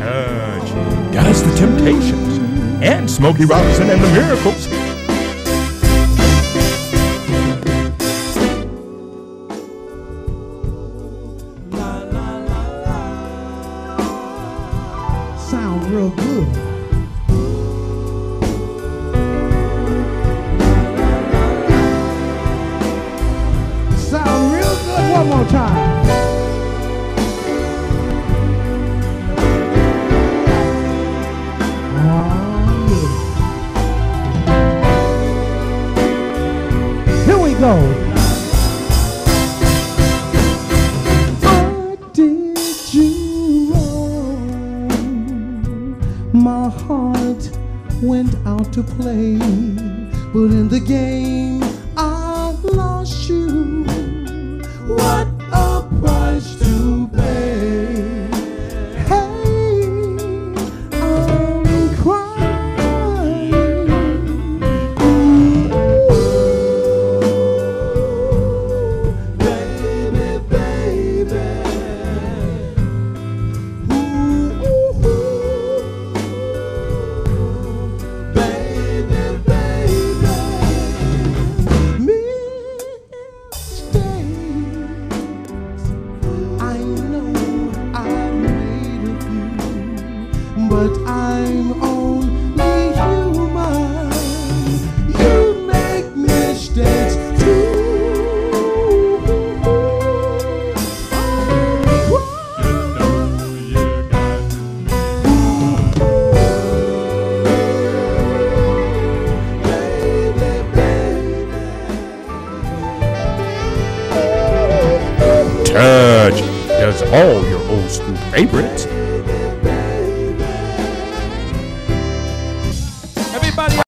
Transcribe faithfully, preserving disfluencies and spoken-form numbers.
Touch does the Temptations and Smokey Robinson and the Miracles. Sound real good. Sound real good. One more time. Go. What did you wrong? My heart went out to play, but in the game I lost you. What a price to pay. Hey, I'm crying. But I'm only human. You make mistakes too. Baby, baby. Touch does all your old school favorites.